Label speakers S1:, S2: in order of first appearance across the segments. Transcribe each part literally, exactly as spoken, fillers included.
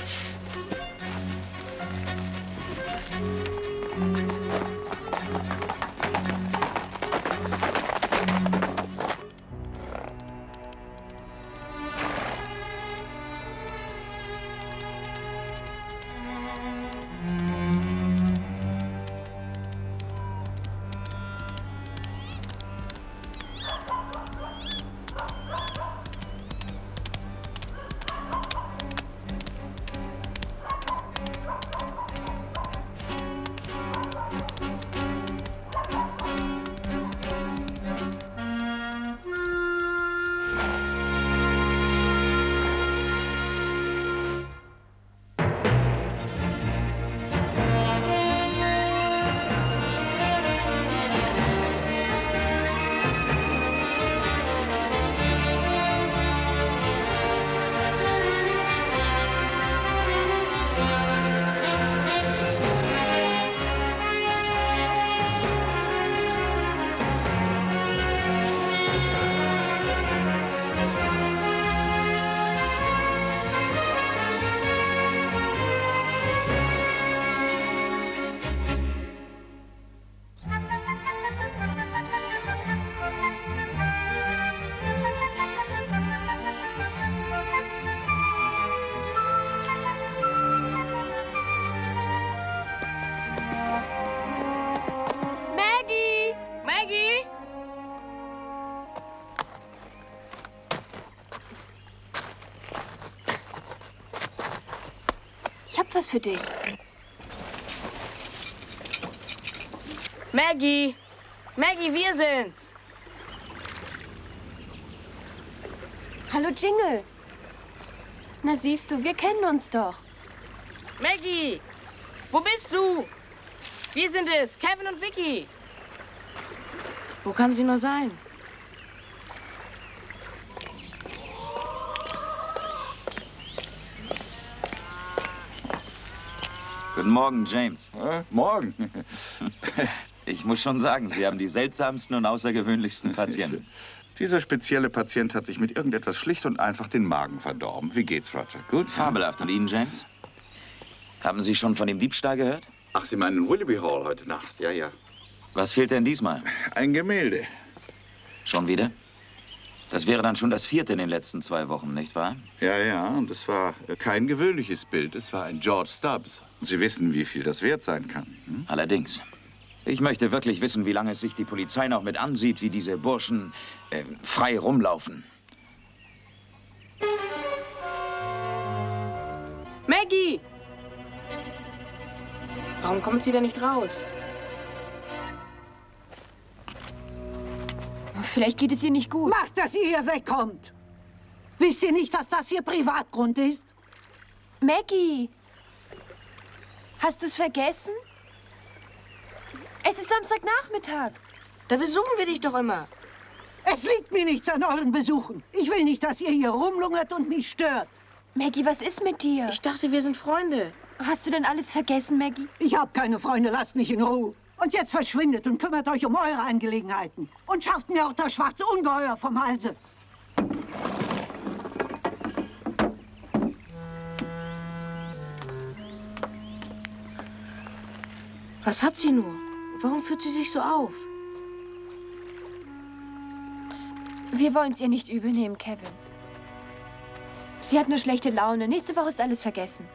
S1: Ich hab was für dich.
S2: Maggie! Maggie, wir sind's!
S1: Hallo, Jingle. Na siehst du, wir kennen uns doch.
S2: Maggie! Wo bist du? Wir sind es, Kevin und Vicky. Wo kann sie nur sein?
S3: Guten Morgen, James.
S4: Äh, morgen.
S3: Ich muss schon sagen, Sie haben die seltsamsten und außergewöhnlichsten Patienten.
S4: Dieser spezielle Patient hat sich mit irgendetwas schlicht und einfach den Magen verdorben. Wie geht's, Roger? Gut?
S3: Fabelhaft. Und Ihnen, James? Haben Sie schon von dem Diebstahl gehört?
S4: Ach, Sie meinen Willoughby Hall heute Nacht? Ja, ja.
S3: Was fehlt denn diesmal?
S4: Ein Gemälde.
S3: Schon wieder? Das wäre dann schon das vierte in den letzten zwei Wochen, nicht wahr?
S4: Ja, ja. Und es war kein gewöhnliches Bild. Es war ein George Stubbs. Sie wissen, wie viel das wert sein kann. Hm?
S3: Allerdings. Ich möchte wirklich wissen, wie lange es sich die Polizei noch mit ansieht, wie diese Burschen äh, frei rumlaufen.
S2: Maggie! Warum kommt sie denn nicht raus?
S1: Vielleicht geht es ihr nicht gut.
S5: Macht, dass ihr hier wegkommt! Wisst ihr nicht, dass das hier Privatgrund ist?
S1: Maggie! Hast du es vergessen? Es ist Samstagnachmittag.
S2: Da besuchen wir dich doch immer.
S5: Es liegt mir nichts an euren Besuchen. Ich will nicht, dass ihr hier rumlungert und mich stört.
S1: Maggie, was ist mit dir?
S2: Ich dachte, wir sind Freunde.
S1: Hast du denn alles vergessen, Maggie?
S5: Ich habe keine Freunde, lasst mich in Ruhe. Und jetzt verschwindet und kümmert euch um eure Angelegenheiten. Und schafft mir auch das schwarze Ungeheuer vom Halse.
S2: Was hat sie nur? Warum führt sie sich so auf?
S1: Wir wollen es ihr nicht übel nehmen, Kevin. Sie hat nur schlechte Laune. Nächste Woche ist alles vergessen.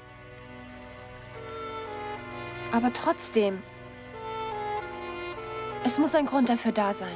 S1: Aber trotzdem, es muss ein Grund dafür da sein.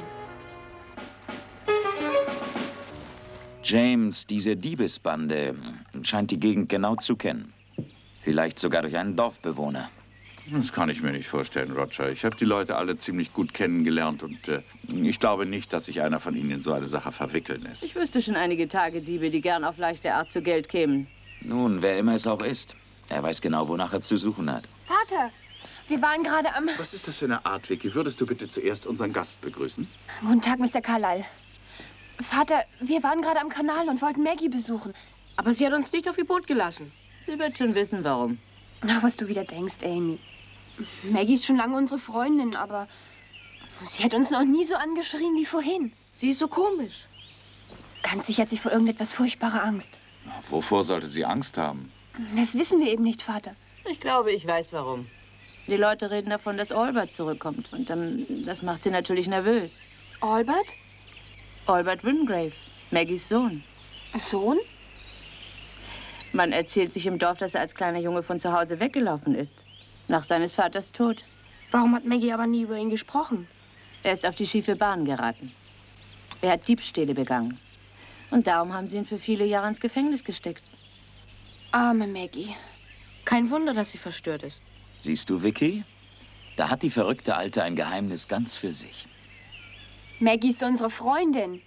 S3: James, diese Diebesbande scheint die Gegend genau zu kennen. Vielleicht sogar durch einen Dorfbewohner.
S4: Das kann ich mir nicht vorstellen, Roger. Ich habe die Leute alle ziemlich gut kennengelernt und äh, ich glaube nicht, dass sich einer von ihnen in so eine Sache verwickeln lässt.
S6: Ich wüsste schon einige Tagediebe, die gern auf leichte Art zu Geld kämen.
S3: Nun, wer immer es auch ist, er weiß genau, wonach er zu suchen hat.
S1: Vater, wir waren gerade am...
S4: Was ist das für eine Art, Vicky? Würdest du bitte zuerst unseren Gast begrüßen?
S1: Guten Tag, Mister Carlyle. Vater, wir waren gerade am Kanal und wollten Maggie besuchen.
S2: Aber sie hat uns nicht auf ihr Boot gelassen.
S6: Sie wird schon wissen, warum.
S1: Ach, was du wieder denkst, Amy. Maggie ist schon lange unsere Freundin, aber sie hat uns noch nie so angeschrien wie vorhin.
S2: Sie ist so komisch.
S1: Ganz sicher hat sie vor irgendetwas furchtbare Angst.
S4: Wovor sollte sie Angst haben?
S1: Das wissen wir eben nicht, Vater.
S6: Ich glaube, ich weiß warum. Die Leute reden davon, dass Albert zurückkommt. Und dann, das macht sie natürlich nervös.
S1: Albert?
S6: Albert Wingrave, Maggies Sohn.
S1: Sohn?
S6: Man erzählt sich im Dorf, dass er als kleiner Junge von zu Hause weggelaufen ist. Nach seines Vaters Tod.
S2: Warum hat Maggie aber nie über ihn gesprochen?
S6: Er ist auf die schiefe Bahn geraten. Er hat Diebstähle begangen. Und darum haben sie ihn für viele Jahre ins Gefängnis gesteckt.
S1: Arme Maggie.
S2: Kein Wunder, dass sie verstört ist.
S3: Siehst du, Vicky? Da hat die verrückte Alte ein Geheimnis ganz für sich.
S1: Maggie ist unsere Freundin.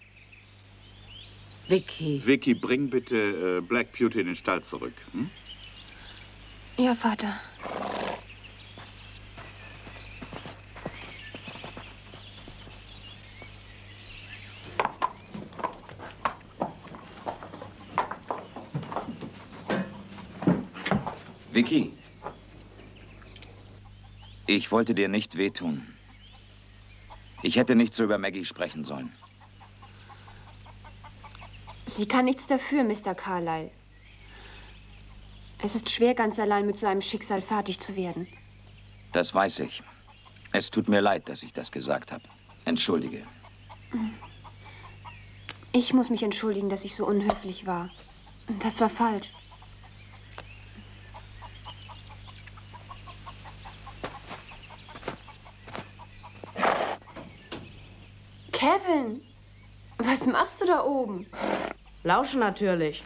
S6: Vicky.
S4: Vicky, bring bitte äh, Black Beauty in den Stall zurück. Hm?
S1: Ja, Vater.
S3: Vicky, ich wollte dir nicht wehtun. Ich hätte nicht so über Maggie sprechen sollen.
S1: Sie kann nichts dafür, Mister Carlyle. Es ist schwer, ganz allein mit so einem Schicksal fertig zu werden.
S3: Das weiß ich. Es tut mir leid, dass ich das gesagt habe. Entschuldige.
S1: Ich muss mich entschuldigen, dass ich so unhöflich war. Das war falsch. Kevin, was machst du da oben?
S2: Lauschen natürlich.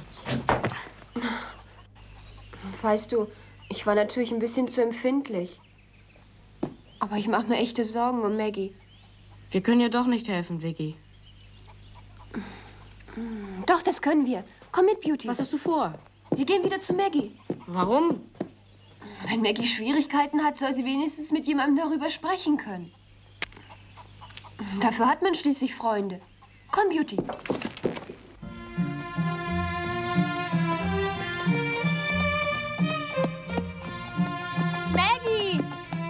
S1: Weißt du, ich war natürlich ein bisschen zu empfindlich. Aber ich mache mir echte Sorgen um Maggie.
S2: Wir können ihr doch nicht helfen, Vicky.
S1: Doch, das können wir. Komm mit, Beauty.
S2: Was hast du vor?
S1: Wir gehen wieder zu Maggie.
S2: Warum?
S1: Wenn Maggie Schwierigkeiten hat, soll sie wenigstens mit jemandem darüber sprechen können. Dafür hat man schließlich Freunde. Komm, Beauty. Maggie!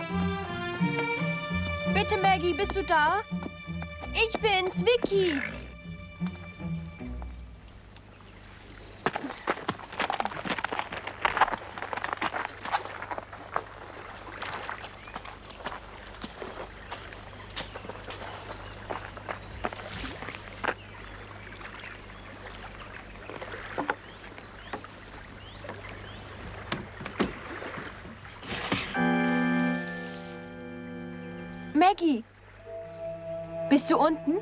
S1: Bitte, Maggie, bist du da? Ich bin's, Vicky. Maggie, bist du unten?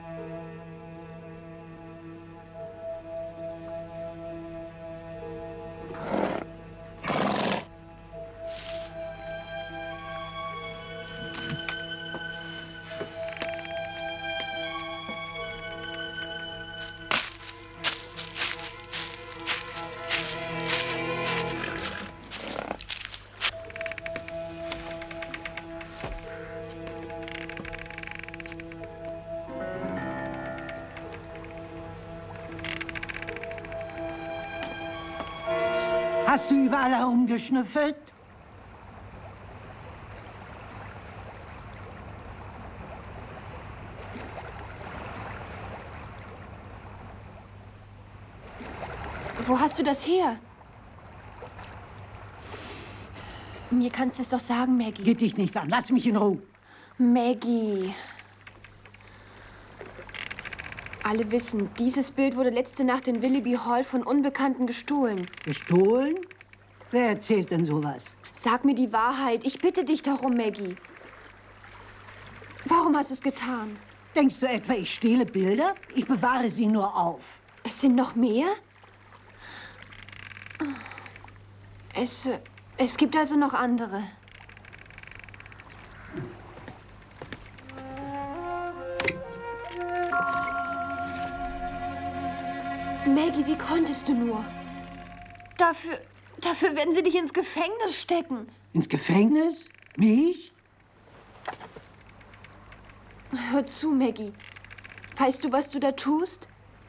S5: Hast du überall herumgeschnüffelt?
S1: Wo hast du das her? Mir kannst du es doch sagen, Maggie.
S5: Geht dich nichts an. Lass mich in Ruhe.
S1: Maggie. Alle wissen, dieses Bild wurde letzte Nacht in Willoughby Hall von Unbekannten gestohlen.
S5: Gestohlen? Wer erzählt denn sowas?
S1: Sag mir die Wahrheit. Ich bitte dich darum, Maggie. Warum hast du es getan?
S5: Denkst du etwa, ich stehle Bilder? Ich bewahre sie nur auf.
S1: Es sind noch mehr? Es, äh, es gibt also noch andere. Maggie, wie konntest du nur? Dafür, dafür werden sie dich ins Gefängnis stecken.
S5: Ins Gefängnis? Mich?
S1: Hör zu, Maggie. Weißt du, was du da tust?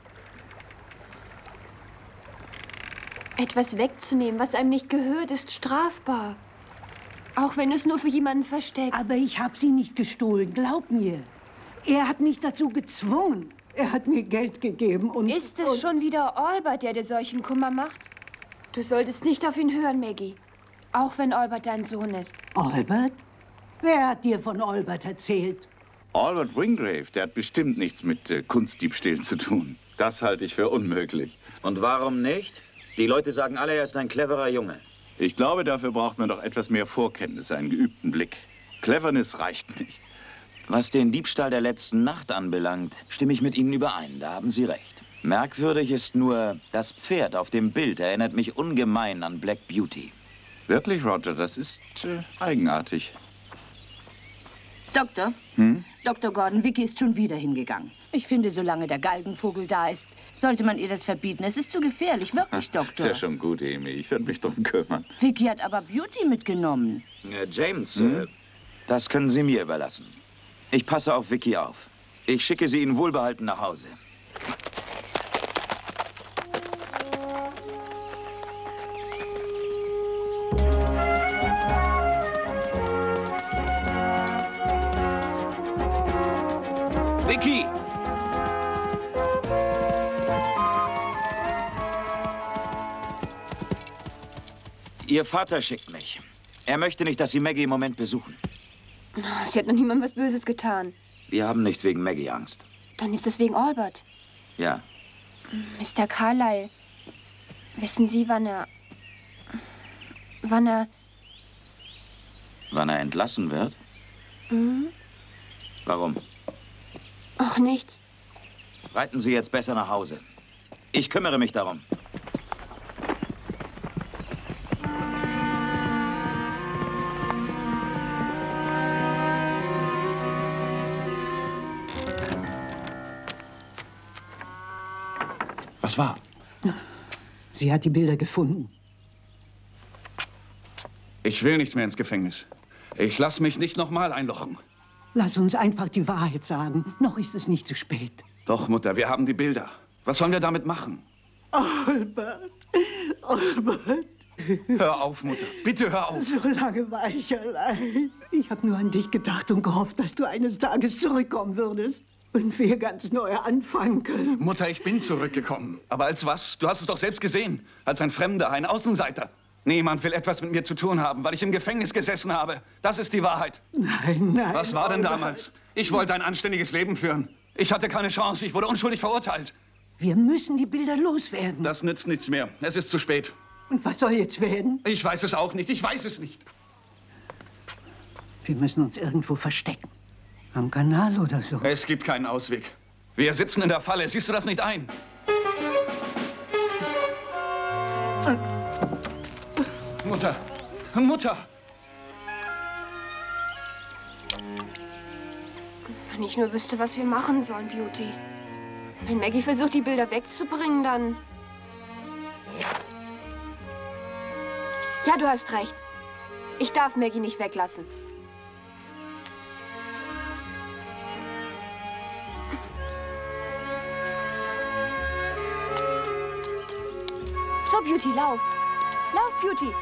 S1: Etwas wegzunehmen, was einem nicht gehört, ist strafbar. Auch wenn du es nur für jemanden versteckst.
S5: Aber ich habe sie nicht gestohlen, glaub mir. Er hat mich dazu gezwungen. Er hat mir Geld gegeben und...
S1: Ist es
S5: und
S1: schon wieder Albert, der dir solchen Kummer macht? Du solltest nicht auf ihn hören, Maggie. Auch wenn Albert dein Sohn ist.
S5: Albert? Wer hat dir von Albert erzählt?
S4: Albert Wingrave, der hat bestimmt nichts mit äh, Kunstdiebstählen zu tun. Das halte ich für unmöglich.
S3: Und warum nicht? Die Leute sagen alle, er ist ein cleverer Junge.
S4: Ich glaube, dafür braucht man doch etwas mehr Vorkenntnisse, einen geübten Blick. Cleverness reicht nicht.
S3: Was den Diebstahl der letzten Nacht anbelangt, stimme ich mit Ihnen überein. Da haben Sie recht. Merkwürdig ist nur, das Pferd auf dem Bild erinnert mich ungemein an Black Beauty.
S4: Wirklich, Roger, das ist äh, eigenartig.
S6: Doktor?
S4: Hm?
S6: Doktor Gordon, Vicky ist schon wieder hingegangen. Ich finde, solange der Galgenvogel da ist, sollte man ihr das verbieten. Es ist zu gefährlich, wirklich, Doktor.
S4: Ist ja schon gut, Amy. Ich werde mich drum kümmern.
S6: Vicky hat aber Beauty mitgenommen.
S3: Äh, James,
S4: Hm?
S3: äh, das können Sie mir überlassen. Ich passe auf Vicky auf. Ich schicke sie Ihnen wohlbehalten nach Hause. Vicky! Ihr Vater schickt mich. Er möchte nicht, dass Sie Maggie im Moment besuchen.
S1: Sie hat noch niemandem was Böses getan.
S3: Wir haben nicht wegen Maggie Angst.
S1: Dann ist es wegen Albert.
S3: Ja.
S1: Mister Carlyle, wissen Sie, wann er... wann er...
S3: Wann er entlassen wird?
S1: Hm?
S3: Warum?
S1: Ach, nichts.
S3: Reiten Sie jetzt besser nach Hause. Ich kümmere mich darum.
S7: Was war?
S5: Sie hat die Bilder gefunden.
S7: Ich will nicht mehr ins Gefängnis. Ich lasse mich nicht noch mal einlochen.
S5: Lass uns einfach die Wahrheit sagen. Noch ist es nicht zu spät.
S7: Doch, Mutter, wir haben die Bilder. Was sollen wir damit machen?
S5: Albert, Albert.
S7: Hör auf, Mutter. Bitte hör auf.
S5: So lange war ich allein. Ich habe nur an dich gedacht und gehofft, dass du eines Tages zurückkommen würdest. Und wir ganz neu anfangen können.
S7: Mutter, ich bin zurückgekommen. Aber als was? Du hast es doch selbst gesehen. Als ein Fremder, ein Außenseiter. Niemand will etwas mit mir zu tun haben, weil ich im Gefängnis gesessen habe. Das ist die Wahrheit.
S5: Nein, nein.
S7: Was war denn
S5: Albert.
S7: damals? Ich wollte ein anständiges Leben führen. Ich hatte keine Chance. Ich wurde unschuldig verurteilt.
S5: Wir müssen die Bilder loswerden.
S7: Das nützt nichts mehr. Es ist zu spät.
S5: Und was soll jetzt werden?
S7: Ich weiß es auch nicht. Ich weiß es nicht.
S5: Wir müssen uns irgendwo verstecken. Am Kanal oder so.
S7: Es gibt keinen Ausweg. Wir sitzen in der Falle. Siehst du das nicht ein? Mutter! Mutter!
S1: Wenn ich nur wüsste, was wir machen sollen, Beauty. Wenn Maggie versucht, die Bilder wegzubringen, dann... Ja, du hast recht. Ich darf Maggie nicht weglassen. So, Beauty, lauf. Lauf, Beauty.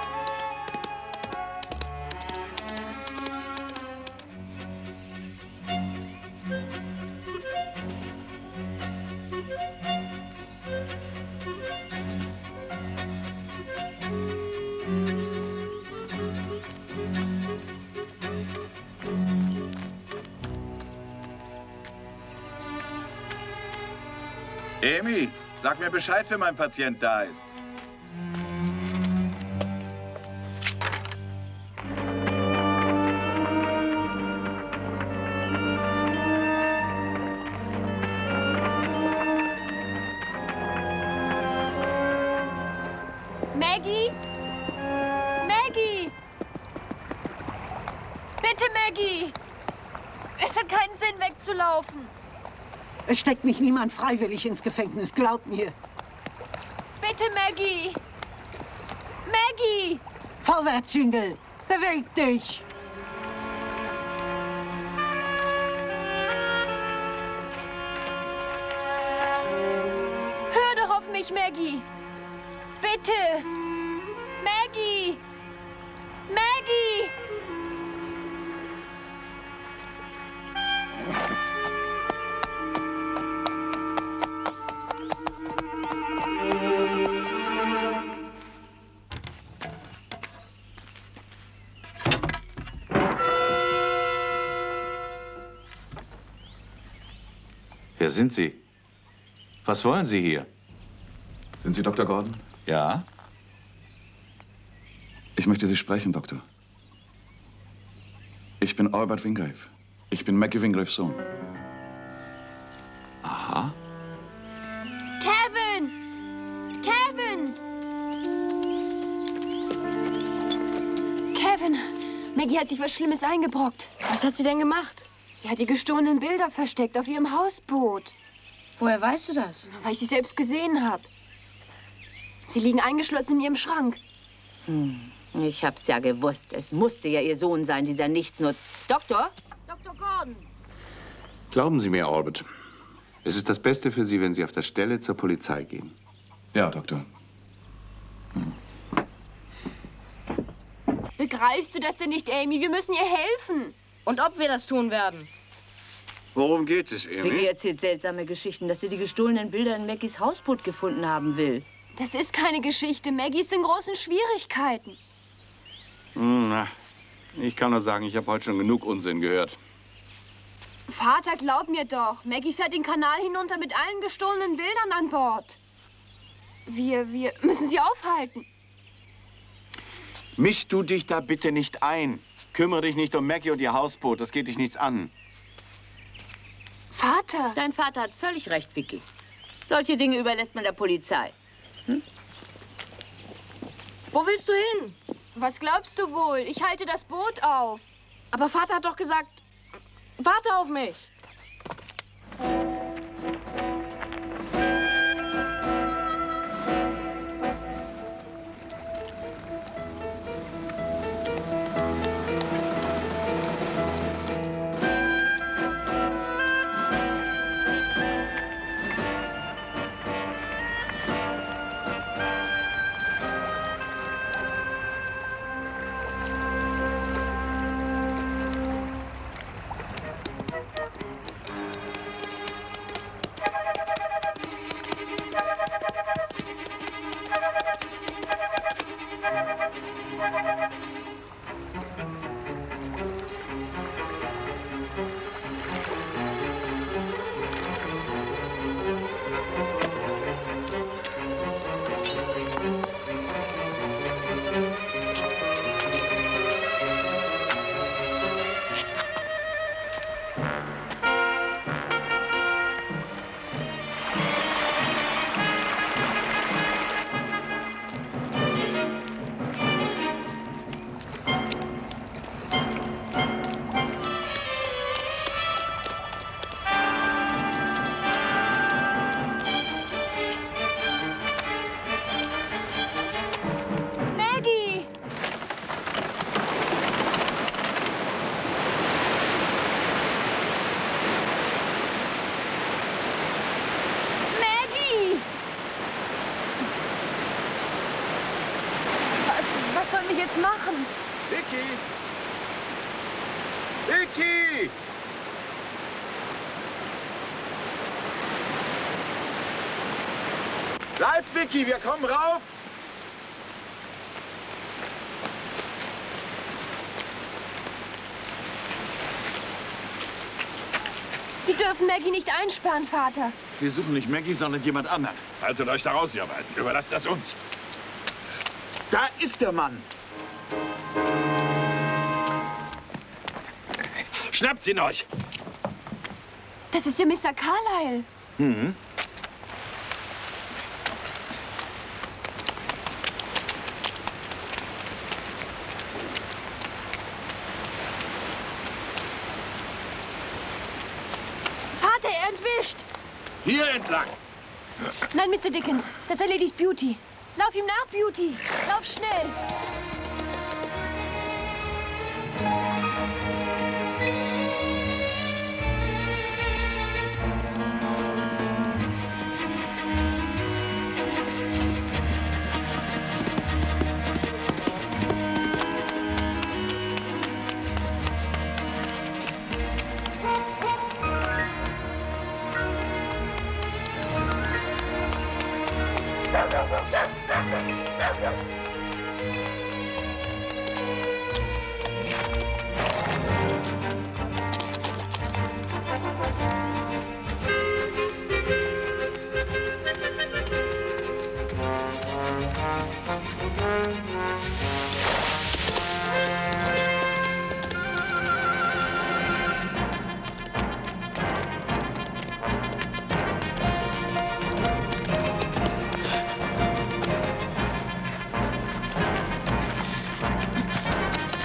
S4: Amy, sag mir Bescheid, wenn mein Patient da ist.
S1: Maggie? Maggie! Bitte, Maggie! Es hat keinen Sinn, wegzulaufen.
S5: Es steckt mich niemand freiwillig ins Gefängnis, glaub mir.
S1: Bitte, Maggie! Maggie!
S5: Vorwärts, Jingle! Beweg dich!
S1: Hör doch auf mich, Maggie! Bitte! Maggie! Maggie!
S4: Wer sind Sie? Was wollen Sie hier?
S7: Sind Sie Doktor Gordon?
S4: Ja?
S7: Ich möchte Sie sprechen, Doktor. Ich bin Albert Wingrave. Ich bin Maggie Wingraves Sohn.
S4: Aha.
S1: Kevin! Kevin! Kevin, Maggie hat sich was Schlimmes eingebrockt.
S2: Was hat sie denn gemacht?
S1: Sie hat die gestohlenen Bilder versteckt auf ihrem Hausboot.
S2: Woher weißt du das?
S1: Weil ich sie selbst gesehen habe. Sie liegen eingeschlossen in ihrem Schrank.
S6: Hm. Ich hab's ja gewusst. Es musste ja Ihr Sohn sein, dieser Nichtsnutz. Doktor? Doktor Gordon!
S8: Glauben Sie mir, Albert, es ist das Beste für Sie, wenn Sie auf der Stelle zur Polizei gehen.
S7: Ja, Doktor.
S1: Hm. Begreifst du das denn nicht, Amy? Wir müssen ihr helfen.
S2: Und ob wir das tun werden?
S8: Worum geht es, Amy?
S6: Vicky erzählt seltsame Geschichten, dass sie die gestohlenen Bilder in Maggies Hausboot gefunden haben will.
S1: Das ist keine Geschichte. Maggie ist in großen Schwierigkeiten.
S8: Na, ich kann nur sagen, ich habe heute schon genug Unsinn gehört.
S1: Vater, glaub mir doch. Maggie fährt den Kanal hinunter mit allen gestohlenen Bildern an Bord. Wir, wir müssen sie aufhalten.
S8: Misch du dich da bitte nicht ein. Kümmere dich nicht um Maggie und ihr Hausboot. Das geht dich nichts an.
S1: Vater!
S6: Dein Vater hat völlig recht, Vicky. Solche Dinge überlässt man der Polizei. Hm?
S2: Wo willst du hin?
S1: Was glaubst du wohl? Ich halte das Boot auf.
S2: Aber Vater hat doch gesagt, warte auf mich.
S1: Machen?
S8: Vicky! Vicky! Bleib, Vicky, wir kommen rauf!
S1: Sie dürfen Maggie nicht einsperren, Vater.
S4: Wir suchen nicht Maggie, sondern jemand anderen.
S9: Haltet euch da raus, ihr beiden. Überlasst das uns.
S4: Da ist der Mann!
S9: Schnappt ihn euch!
S1: Das ist ja Mister Carlyle.
S4: Hm.
S1: Vater, er entwischt.
S9: Hier entlang!
S1: Nein, Mister Dickens, das erledigt Beauty. Lauf ihm nach, Beauty. Lauf schnell.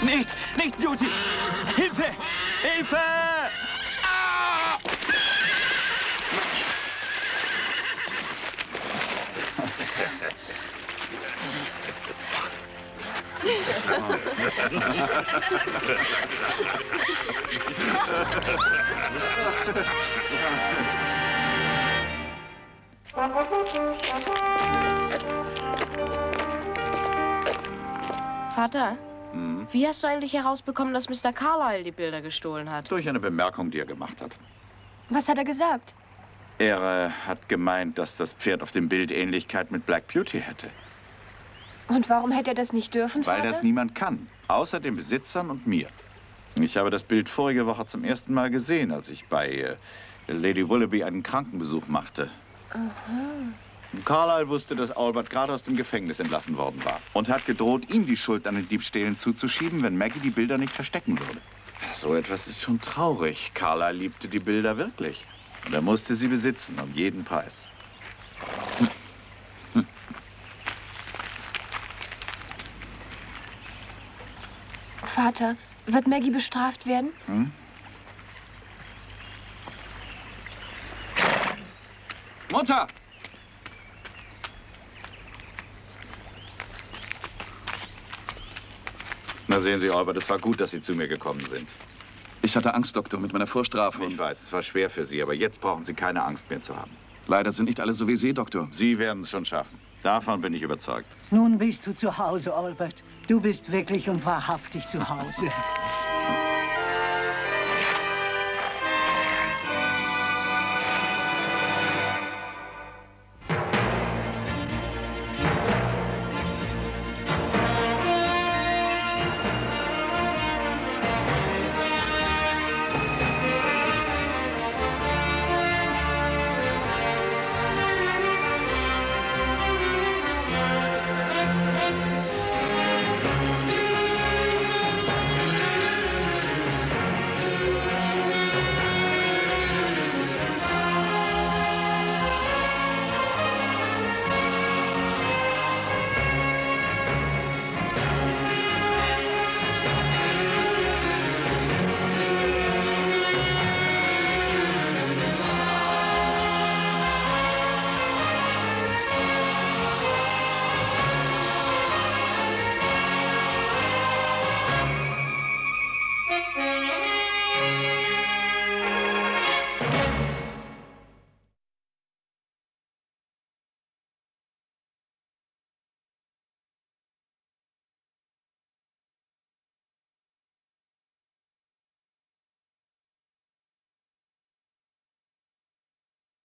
S3: Nicht, nicht Beauty! Hilfe! Hilfe! Ah!
S2: Vater,
S4: Hm?
S2: wie hast du eigentlich herausbekommen, dass Mister Carlyle die Bilder gestohlen hat?
S4: Durch eine Bemerkung, die er gemacht hat.
S1: Was hat er gesagt?
S4: Er äh, hat gemeint, dass das Pferd auf dem Bild Ähnlichkeit mit Black Beauty hätte.
S1: Und warum hätte er das nicht dürfen,
S4: Weil
S1: Vater?
S4: das niemand kann, außer den Besitzern und mir. Ich habe das Bild vorige Woche zum ersten Mal gesehen, als ich bei äh, Lady Willoughby einen Krankenbesuch machte.
S1: Aha.
S4: Carlyle wusste, dass Albert gerade aus dem Gefängnis entlassen worden war und hat gedroht, ihm die Schuld an den Diebstählen zuzuschieben, wenn Maggie die Bilder nicht verstecken würde. So etwas ist schon traurig. Carlyle liebte die Bilder wirklich. Und er musste sie besitzen, um jeden Preis. Hm. Hm.
S1: Vater, wird Maggie bestraft werden?
S4: Hm?
S7: Mutter!
S4: Na sehen Sie, Albert, es war gut, dass Sie zu mir gekommen sind.
S7: Ich hatte Angst, Doktor, mit meiner Vorstrafe.
S4: Ich weiß, es war schwer für Sie, aber jetzt brauchen Sie keine Angst mehr zu haben.
S7: Leider sind nicht alle so wie Sie, Doktor.
S4: Sie werden es schon schaffen. Davon bin ich überzeugt.
S5: Nun bist du zu Hause, Albert. Du bist wirklich und wahrhaftig zu Hause.